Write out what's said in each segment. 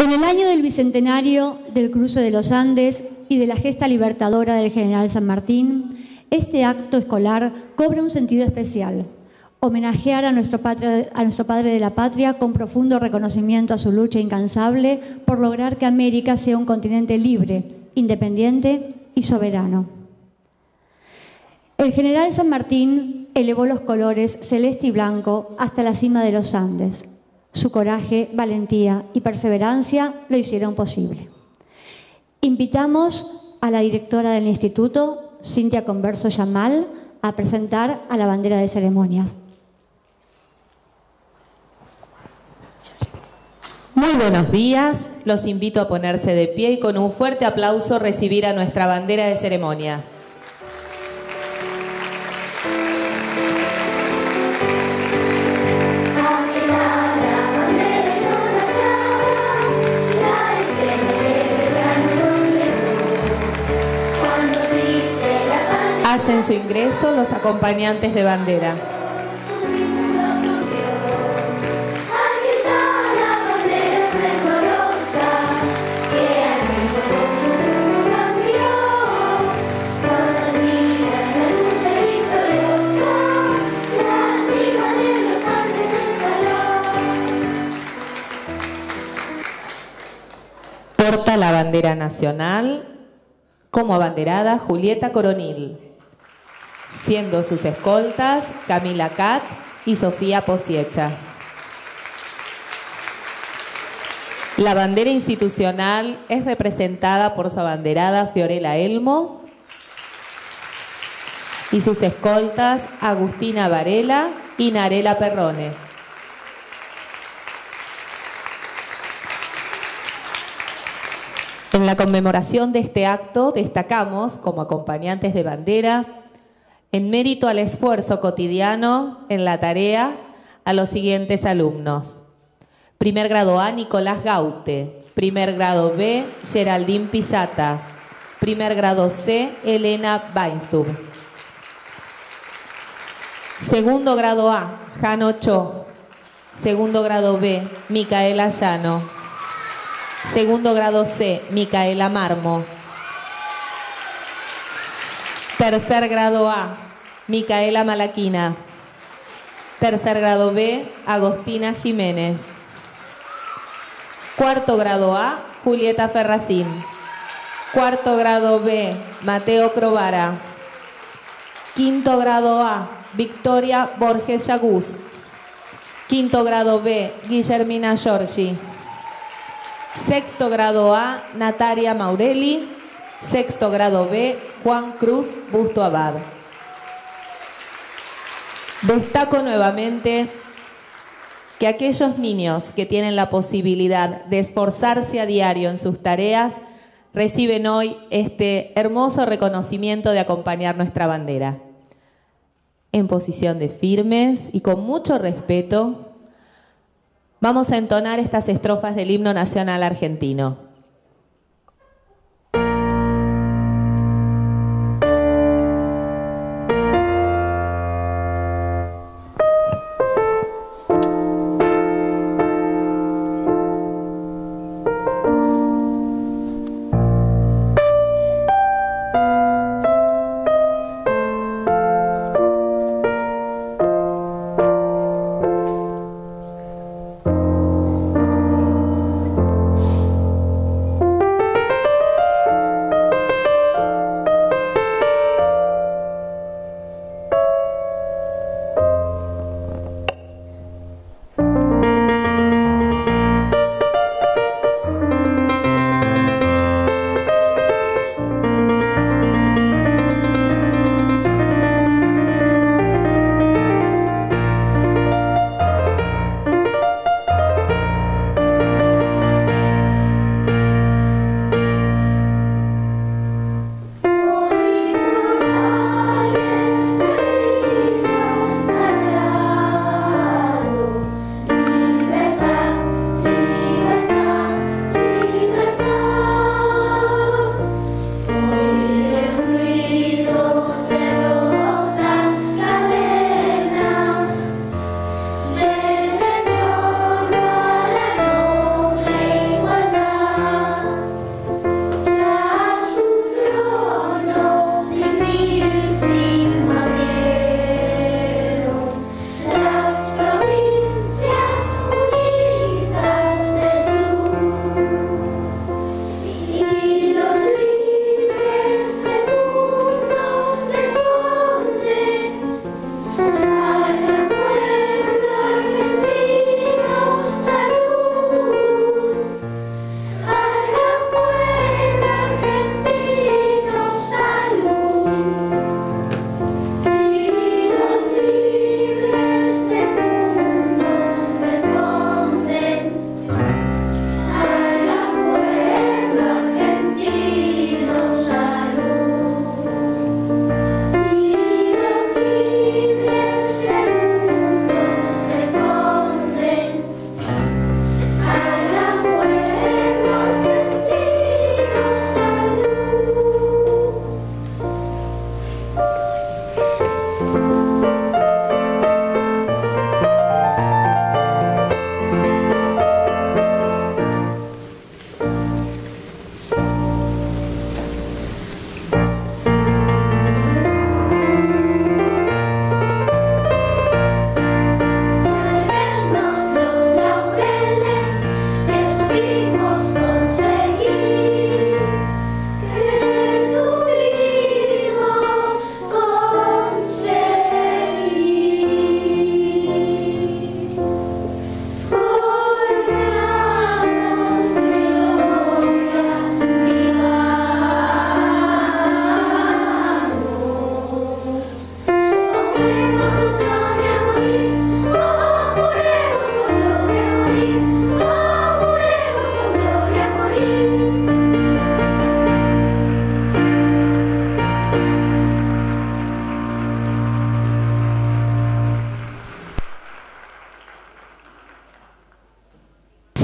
En el año del bicentenario del cruce de los Andes y de la gesta libertadora del general San Martín, este acto escolar cobra un sentido especial. Homenajear a nuestro padre de la patria con profundo reconocimiento a su lucha incansable por lograr que América sea un continente libre, independiente y soberano. El general San Martín elevó los colores celeste y blanco hasta la cima de los Andes. Su coraje, valentía y perseverancia lo hicieron posible. Invitamos a la directora del Instituto, Cintia Converso Yamal, a presentar a la bandera de ceremonias. Muy buenos días, los invito a ponerse de pie y con un fuerte aplauso recibir a nuestra bandera de ceremonia. Hacen su ingreso los acompañantes de bandera. Porta la bandera nacional como abanderada Julieta Coronil, siendo sus escoltas Camila Katz y Sofía Posiecha. La bandera institucional es representada por su abanderada Fiorella Elmo y sus escoltas Agustina Varela y Narela Perrone. En la conmemoración de este acto destacamos como acompañantes de bandera, en mérito al esfuerzo cotidiano en la tarea, a los siguientes alumnos. Primer grado A, Nicolás Gaute. Primer grado B, Geraldine Pisata. Primer grado C, Elena Weinstub. Segundo grado A, Jano Cho. Segundo grado B, Micaela Llano. Segundo grado C, Micaela Marmo. Tercer grado A, Micaela Malaquina. Tercer grado B, Agostina Jiménez. Cuarto grado A, Julieta Ferracín. Cuarto grado B, Mateo Crovara. Quinto grado A, Victoria Borges Yagús. Quinto grado B, Guillermina Giorgi. Sexto grado A, Natalia Maurelli. Sexto grado B, Juan Cruz Busto Abad. Destaco nuevamente que aquellos niños que tienen la posibilidad de esforzarse a diario en sus tareas reciben hoy este hermoso reconocimiento de acompañar nuestra bandera. En posición de firmes y con mucho respeto, vamos a entonar estas estrofas del himno nacional argentino.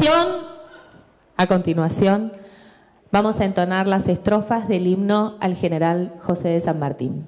continuación, vamos a entonar las estrofas del himno al general José de San Martín.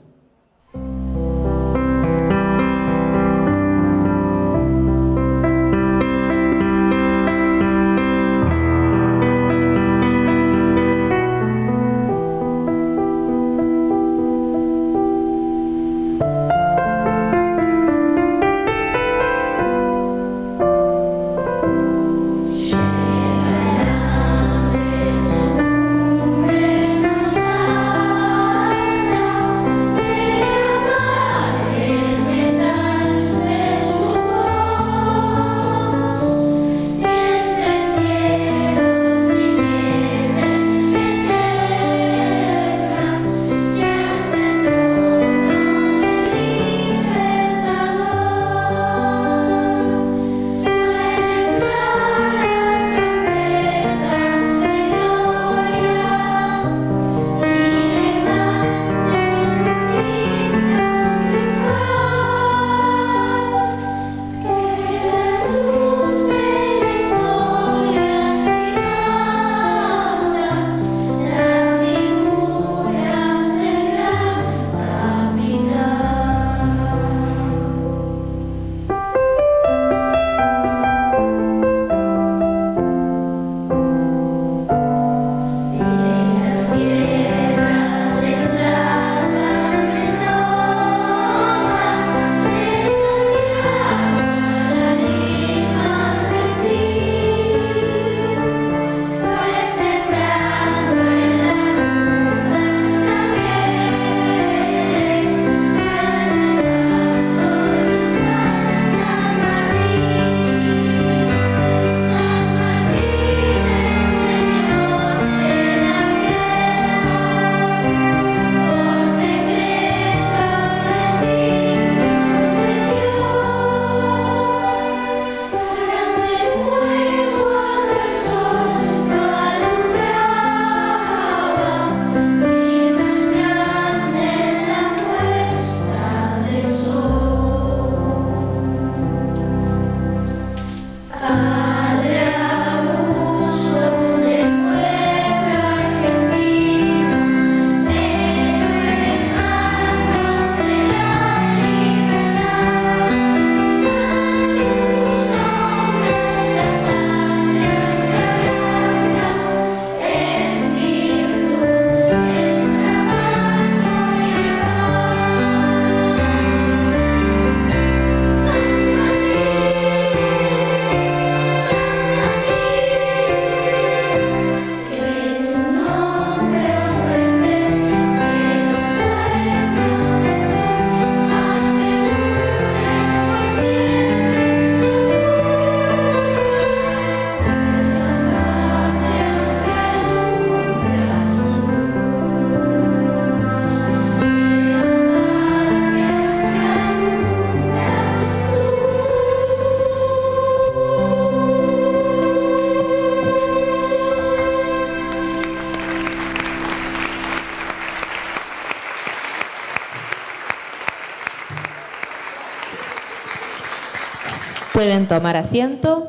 Pueden tomar asiento.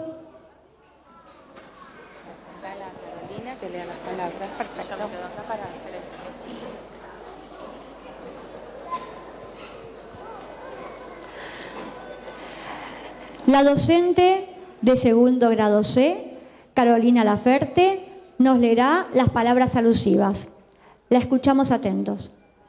La docente de segundo grado C, Carolina Laferte, nos leerá las palabras alusivas. La escuchamos atentos.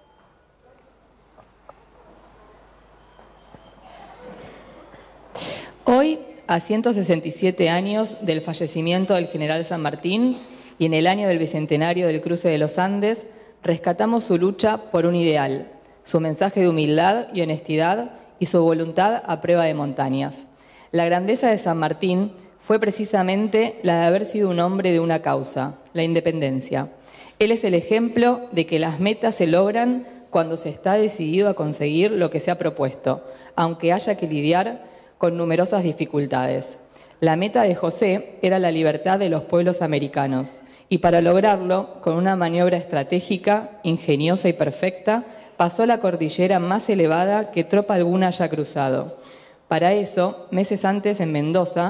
Hoy, a 167 años del fallecimiento del general San Martín y en el año del bicentenario del cruce de los Andes, rescatamos su lucha por un ideal, su mensaje de humildad y honestidad y su voluntad a prueba de montañas. La grandeza de San Martín fue precisamente la de haber sido un hombre de una causa, la independencia. Él es el ejemplo de que las metas se logran cuando se está decidido a conseguir lo que se ha propuesto, aunque haya que lidiar con numerosas dificultades. La meta de José era la libertad de los pueblos americanos, y para lograrlo, con una maniobra estratégica, ingeniosa y perfecta, pasó la cordillera más elevada que tropa alguna haya cruzado. Para eso, meses antes en Mendoza,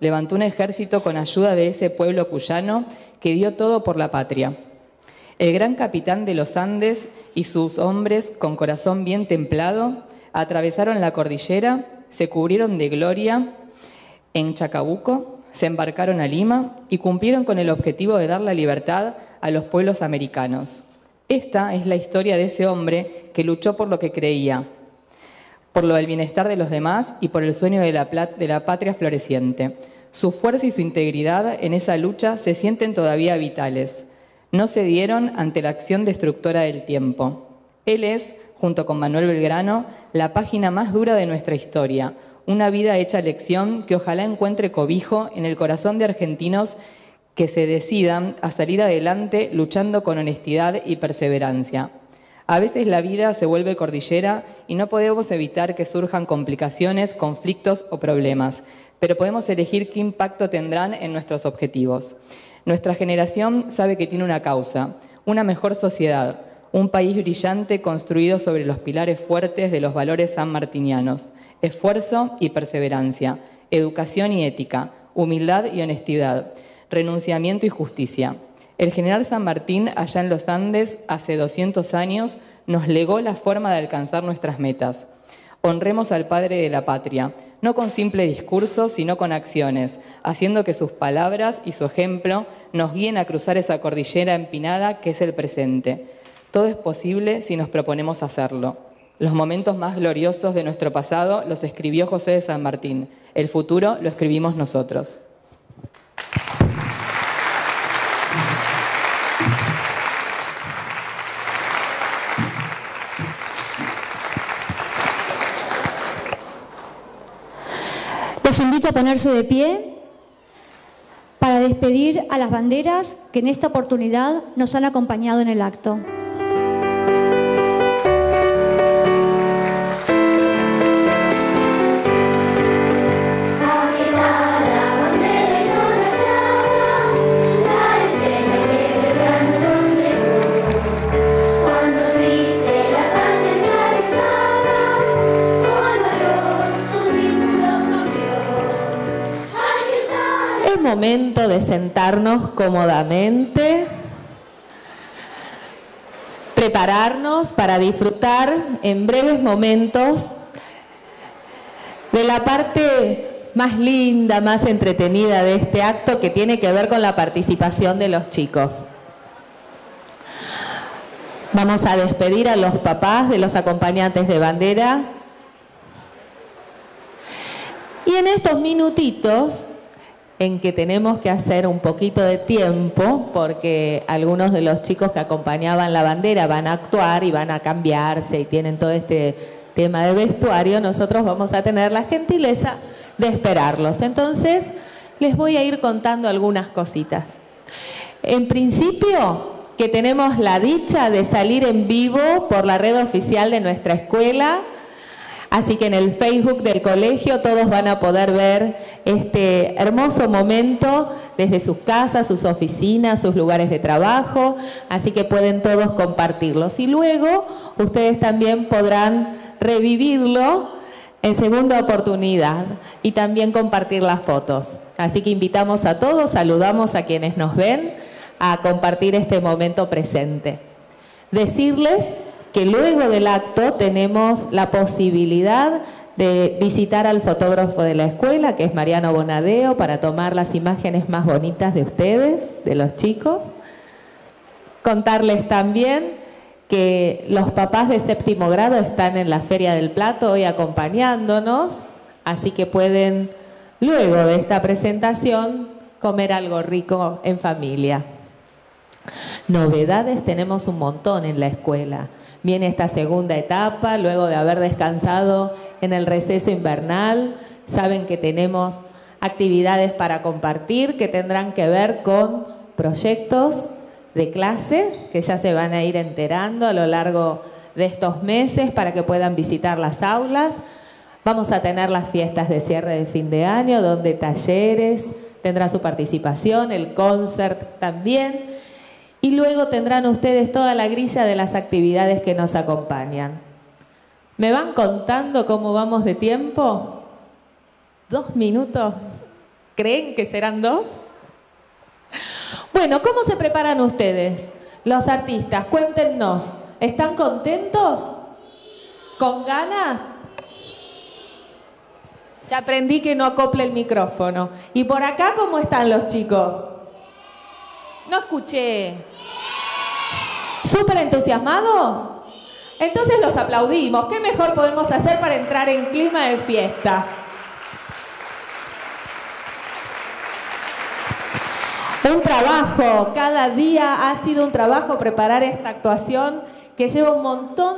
levantó un ejército con ayuda de ese pueblo cuyano que dio todo por la patria. El gran capitán de los Andes y sus hombres, con corazón bien templado, atravesaron la cordillera, se cubrieron de gloria en Chacabuco, se embarcaron a Lima y cumplieron con el objetivo de dar la libertad a los pueblos americanos. Esta es la historia de ese hombre que luchó por lo que creía, por lo del bienestar de los demás y por el sueño de la patria floreciente. Su fuerza y su integridad en esa lucha se sienten todavía vitales. No cedieron ante la acción destructora del tiempo. Él es, junto con Manuel Belgrano, la página más dura de nuestra historia, una vida hecha lección que ojalá encuentre cobijo en el corazón de argentinos que se decidan a salir adelante luchando con honestidad y perseverancia. A veces la vida se vuelve cordillera y no podemos evitar que surjan complicaciones, conflictos o problemas, pero podemos elegir qué impacto tendrán en nuestros objetivos. Nuestra generación sabe que tiene una causa, una mejor sociedad, un país brillante construido sobre los pilares fuertes de los valores sanmartinianos, esfuerzo y perseverancia, educación y ética, humildad y honestidad, renunciamiento y justicia. El general San Martín, allá en los Andes, hace 200 años, nos legó la forma de alcanzar nuestras metas. Honremos al Padre de la Patria, no con simple discurso, sino con acciones, haciendo que sus palabras y su ejemplo nos guíen a cruzar esa cordillera empinada que es el presente. Todo es posible si nos proponemos hacerlo. Los momentos más gloriosos de nuestro pasado los escribió José de San Martín. El futuro lo escribimos nosotros. Los invito a ponerse de pie para despedir a las banderas que en esta oportunidad nos han acompañado en el acto. Momento de sentarnos cómodamente, prepararnos para disfrutar en breves momentos de la parte más linda, más entretenida de este acto, que tiene que ver con la participación de los chicos. Vamos a despedir a los papás de los acompañantes de bandera. Y en estos minutitos en que tenemos que hacer un poquito de tiempo, porque algunos de los chicos que acompañaban la bandera van a actuar y van a cambiarse y tienen todo este tema de vestuario, nosotros vamos a tener la gentileza de esperarlos. Entonces, les voy a ir contando algunas cositas. En principio, que tenemos la dicha de salir en vivo por la red oficial de nuestra escuela. Así que en el Facebook del colegio todos van a poder ver este hermoso momento desde sus casas, sus oficinas, sus lugares de trabajo. Así que pueden todos compartirlos. Y luego ustedes también podrán revivirlo en segunda oportunidad y también compartir las fotos. Así que invitamos a todos, saludamos a quienes nos ven a compartir este momento presente. Decirles que luego del acto tenemos la posibilidad de visitar al fotógrafo de la escuela, que es Mariano Bonadeo, para tomar las imágenes más bonitas de ustedes, de los chicos. Contarles también que los papás de séptimo grado están en la Feria del Plato hoy acompañándonos, así que pueden, luego de esta presentación, comer algo rico en familia. Novedades tenemos un montón en la escuela. Viene esta segunda etapa, luego de haber descansado en el receso invernal. Saben que tenemos actividades para compartir que tendrán que ver con proyectos de clase, que ya se van a ir enterando a lo largo de estos meses para que puedan visitar las aulas. Vamos a tener las fiestas de cierre de fin de año, donde talleres tendrá su participación, el concert también. Y luego tendrán ustedes toda la grilla de las actividades que nos acompañan. ¿Me van contando cómo vamos de tiempo? 2 minutos. ¿Creen que serán 2? Bueno, ¿cómo se preparan ustedes? Los artistas, cuéntenos. ¿Están contentos? ¿Con ganas? Ya aprendí que no acople el micrófono. ¿Y por acá cómo están los chicos? No escuché. ¿Súper entusiasmados? Entonces los aplaudimos. ¿Qué mejor podemos hacer para entrar en clima de fiesta? Un trabajo, cada día ha sido un trabajo preparar esta actuación que lleva un montón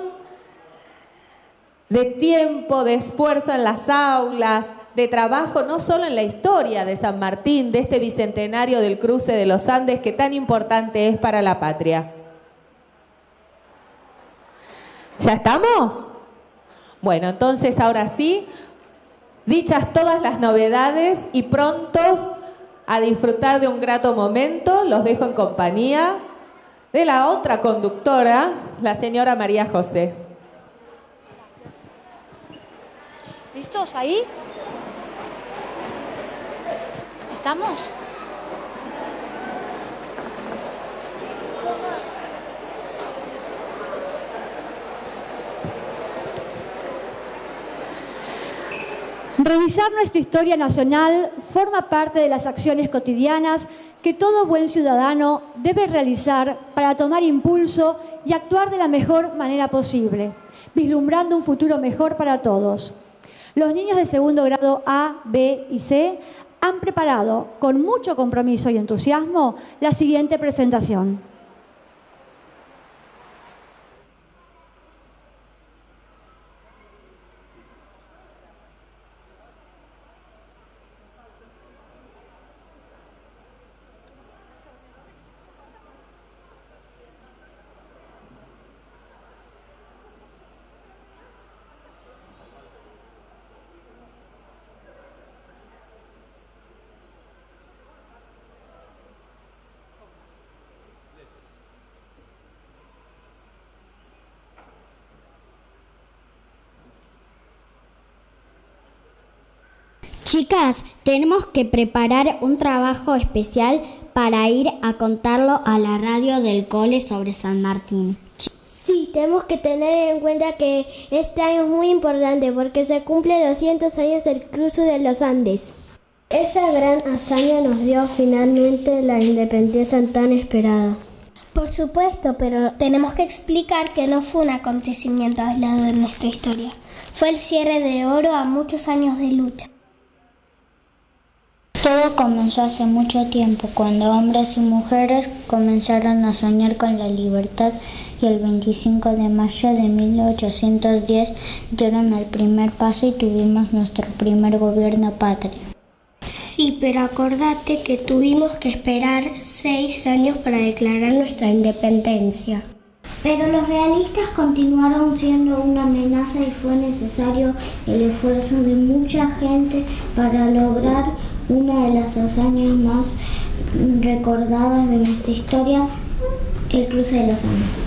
de tiempo, de esfuerzo en las aulas, de trabajo no solo en la historia de San Martín, de este bicentenario del cruce de los Andes que tan importante es para la patria. ¿Ya estamos? Bueno, entonces ahora sí, dichas todas las novedades y prontos a disfrutar de un grato momento, los dejo en compañía de la otra conductora, la señora María José. ¿Listos ahí? ¿Estamos? Revisar nuestra historia nacional forma parte de las acciones cotidianas que todo buen ciudadano debe realizar para tomar impulso y actuar de la mejor manera posible, vislumbrando un futuro mejor para todos. Los niños de segundo grado A, B y C han preparado con mucho compromiso y entusiasmo la siguiente presentación. Chicas, tenemos que preparar un trabajo especial para ir a contarlo a la radio del cole sobre San Martín. Sí, tenemos que tener en cuenta que este año es muy importante porque se cumplen los 100 años del cruce de los Andes. Esa gran hazaña nos dio finalmente la independencia tan esperada. Por supuesto, pero tenemos que explicar que no fue un acontecimiento aislado de nuestra historia. Fue el cierre de oro a muchos años de lucha. Todo comenzó hace mucho tiempo, cuando hombres y mujeres comenzaron a soñar con la libertad y el 25 de mayo de 1810 dieron el primer paso y tuvimos nuestro primer gobierno patrio. Sí, pero acordate que tuvimos que esperar 6 años para declarar nuestra independencia. Pero los realistas continuaron siendo una amenaza y fue necesario el esfuerzo de mucha gente para lograr una de las hazañas más recordadas de nuestra historia, el cruce de los Andes.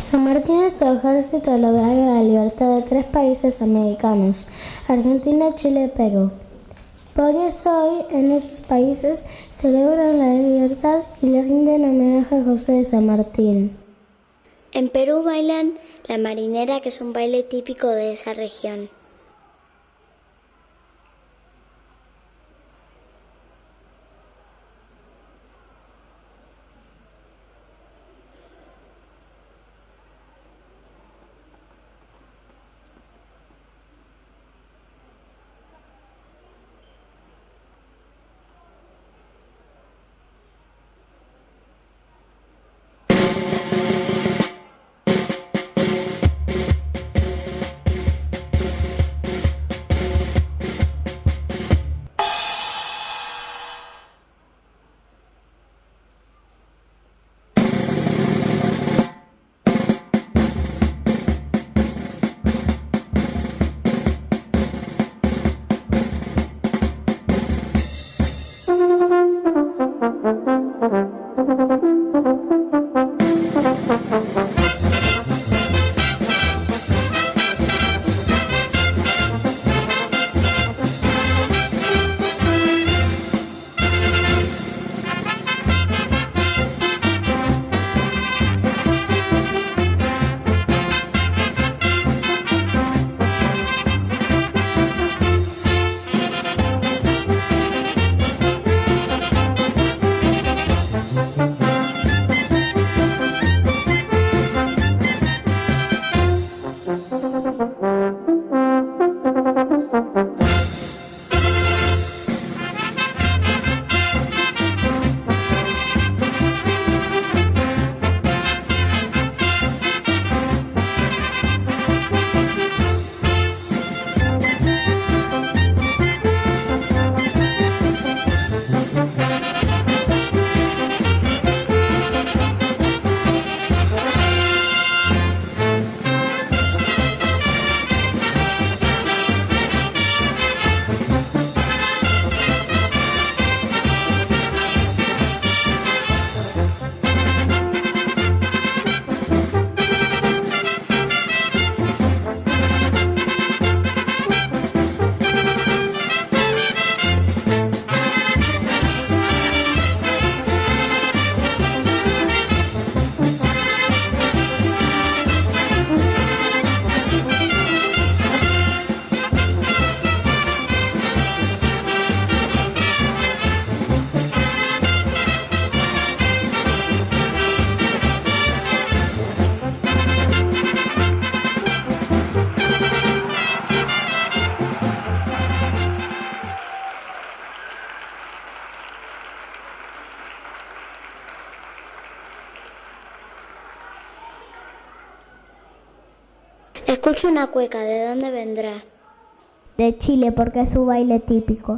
San Martín y su ejército lograron la libertad de 3 países americanos, Argentina, Chile y Perú. Por eso hoy en esos países celebran la libertad y le rinden homenaje a José de San Martín. En Perú bailan la marinera, que es un baile típico de esa región. Escucho una cueca, ¿de dónde vendrá? De Chile, porque es su baile típico.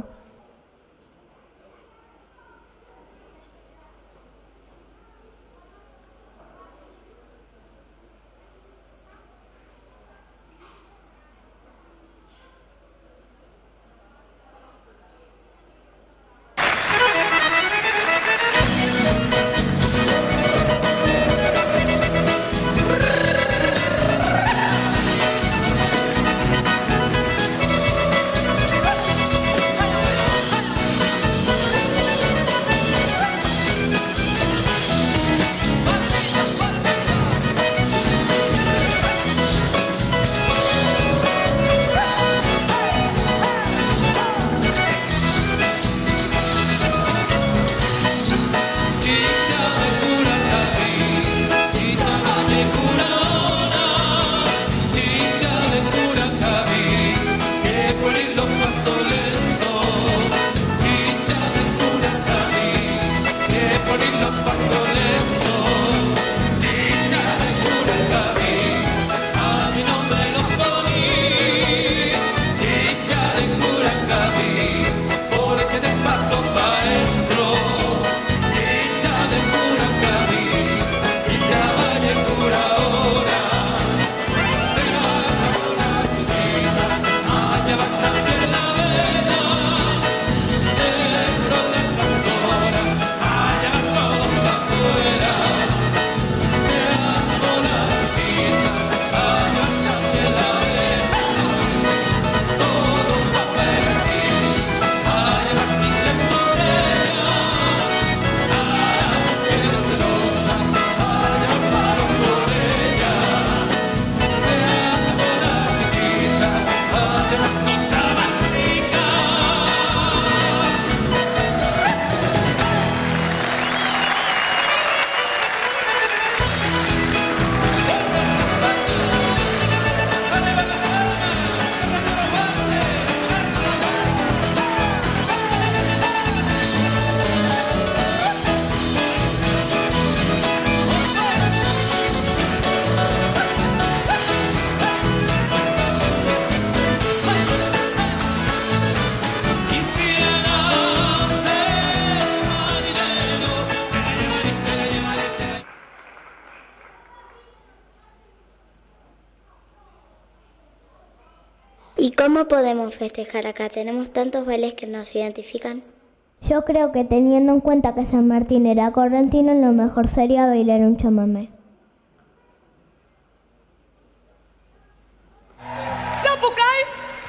¿Y cómo podemos festejar acá? Tenemos tantos bailes que nos identifican. Yo creo que teniendo en cuenta que San Martín era correntino, lo mejor sería bailar un chamamé. ¡Zapucay!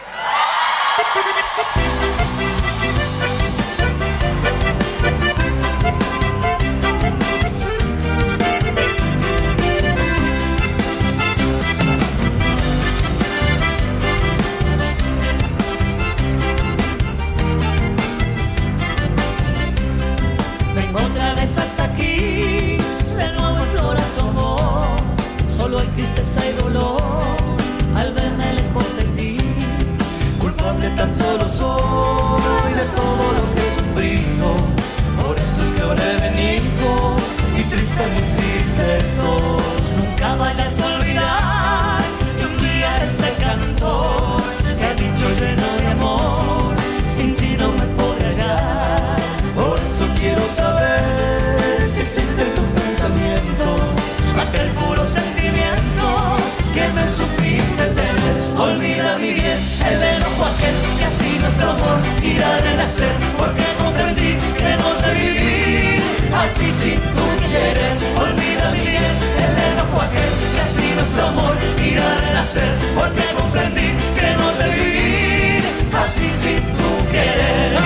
Vengo otra vez hasta aquí, de nuevo implora tu amor. Solo hay tristeza y dolor al verme lejos de ti. Culpable tan solo soy de todo lo que he sufrido. Por eso es que ahora he venido y triste, muy triste estoy. Nunca vayas a olvidar que un día este cantor te ha dicho lleno de amor, sin ti no me podré hallar. Por eso quiero saber si existe en tu pensamiento aquel puro sentimiento que me supiste tener. Olvida mi bien el enojo aquel que así nuestro amor irá a renacer, porque comprendí que no sé vivir así sin tu querer. Olvida mi bien el enojo aquel que así nuestro amor irá a renacer, porque comprendí que no sé vivir así sin tu querer.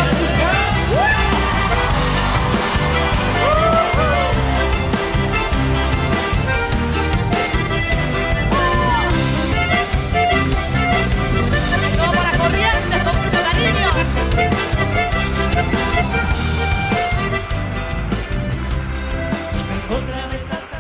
Otra vez hasta...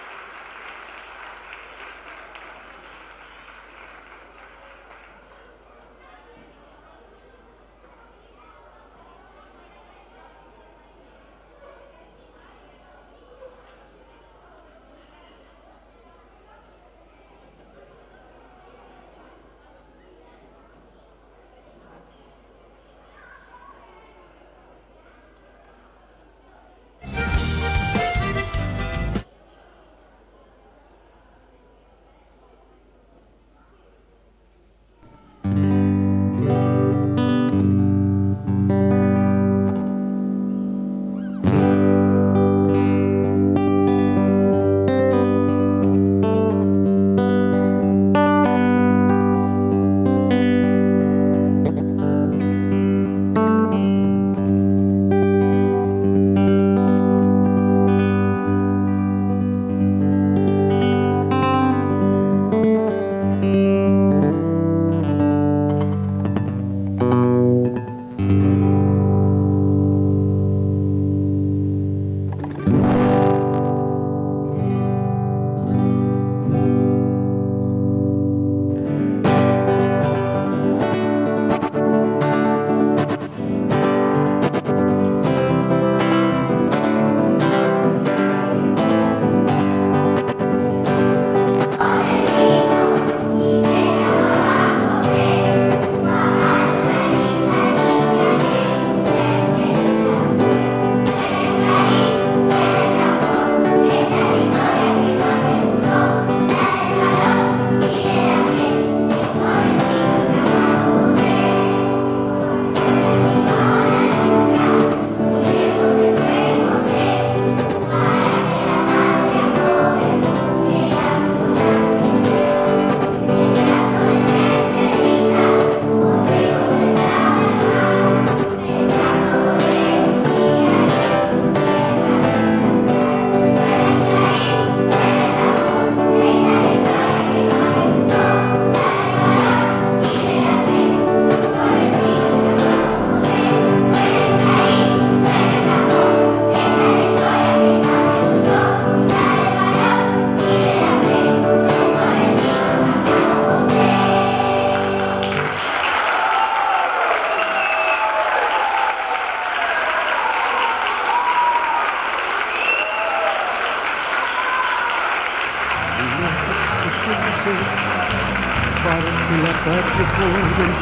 para que la patria joven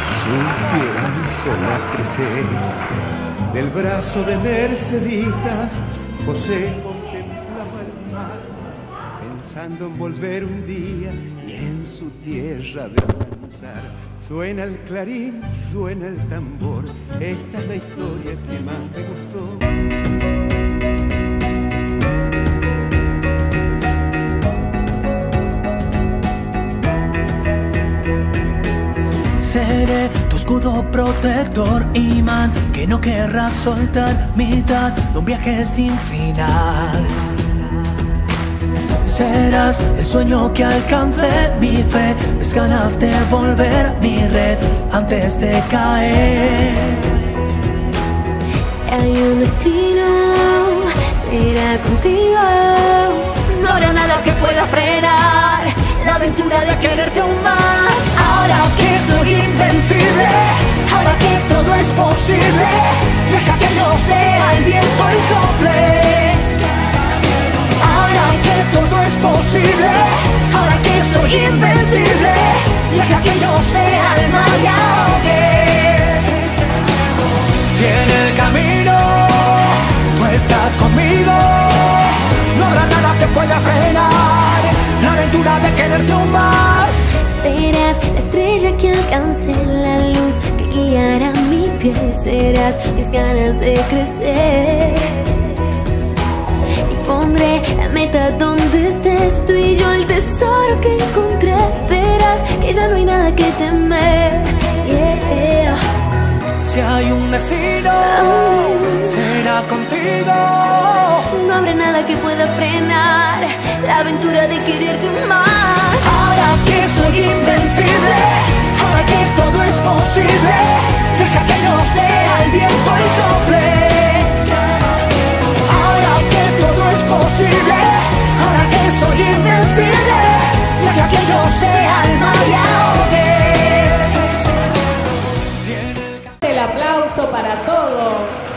supiera sola crecer. Del brazo de Merceditas, José contemplaba el mar en pensando en volver un día y en su tierra descansar. Suena el clarín, suena el tambor, esta es la historia que más me gustó. Seré tu escudo protector, imán que no querrás soltar, mitad de un viaje sin final. Serás el sueño que alcance mi fe, mis ganas de volver a mi red antes de caer. Si hay un destino, será contigo. No habrá nada que pueda frenar la aventura de quererte aún más. Ahora que soy invencible, ahora que todo es posible, deja que no sea el viento y sople. Ahora que todo es posible, ahora que soy invencible, deja que no sea el mar y ahogue. Si en el camino tú estás conmigo, no habrá nada que pueda frenar la aventura de quererte aún más. Serás la estrella que alcance la luz que guiará mi pie. Serás mis ganas de crecer. Y pondré la meta donde estés, tú y yo el tesoro que encontré. Verás que ya no hay nada que temer. Yeah. Si hay un destino, será contigo. No habrá nada que pueda frenar la aventura de quererte más. Ahora que soy invencible, ahora que todo es posible, deja que no sea el viento y sople. Ahora que todo es posible, ahora que soy invencible, deja que yo sea el mar y ahogue. El aplauso para todos.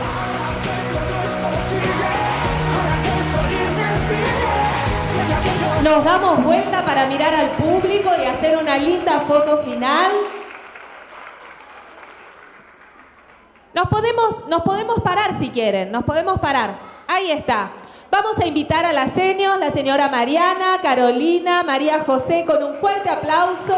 Nos damos vuelta para mirar al público y hacer una linda foto final. Nos podemos parar si quieren, nos podemos parar. Ahí está. Vamos a invitar a las senios, la señora Mariana, Carolina, María José, con un fuerte aplauso.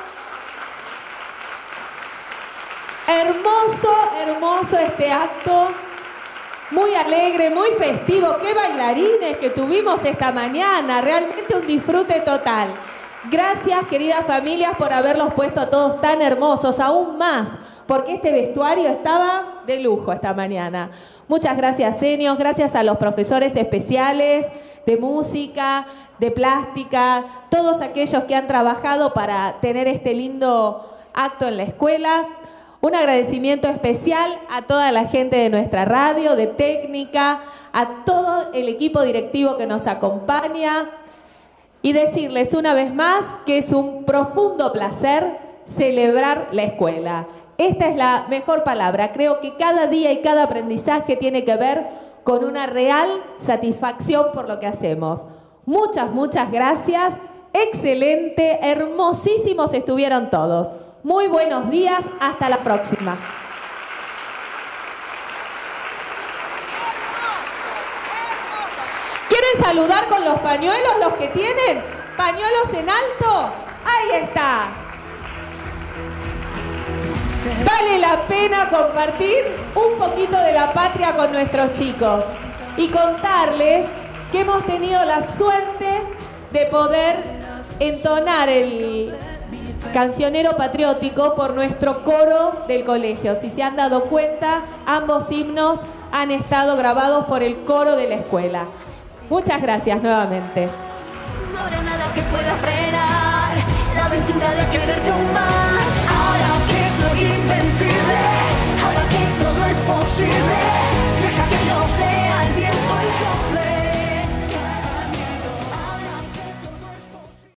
Hermoso, hermoso este acto. Muy alegre, muy festivo. Qué bailarines que tuvimos esta mañana. Realmente un disfrute total. Gracias, queridas familias, por haberlos puesto a todos tan hermosos. Aún más, porque este vestuario estaba de lujo esta mañana. Muchas gracias, senios. Gracias a los profesores especiales de música, de plástica, todos aquellos que han trabajado para tener este lindo acto en la escuela. Un agradecimiento especial a toda la gente de nuestra radio, de técnica, a todo el equipo directivo que nos acompaña y decirles una vez más que es un profundo placer celebrar la escuela. Esta es la mejor palabra. Creo que cada día y cada aprendizaje tiene que ver con una real satisfacción por lo que hacemos. Muchas, muchas gracias. Excelente, hermosísimos estuvieron todos. Muy buenos días, hasta la próxima. ¿Quieren saludar con los pañuelos, los que tienen? ¿Pañuelos en alto? Ahí está. Vale la pena compartir un poquito de la patria con nuestros chicos y contarles que hemos tenido la suerte de poder entonar el cancionero patriótico por nuestro coro del colegio. Si se han dado cuenta, ambos himnos han estado grabados por el coro de la escuela. Muchas gracias nuevamente. No habrá nada que pueda frenar la aventura de quererte aún más.